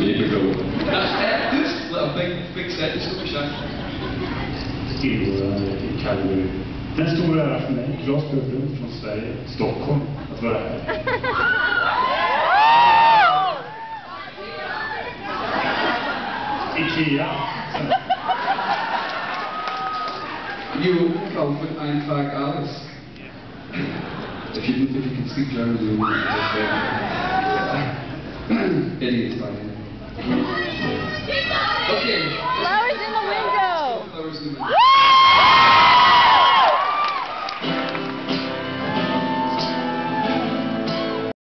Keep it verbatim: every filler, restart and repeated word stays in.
Typical. That's it. Just little big, big sentence to be shot. Tillhörande i Calgary. Det är en stor ära för mig, Claes från Sverige, Stockholm, att vara här. Ikea. You kaufen einfach alles. If you, if you can speak German, you will just say, idiot,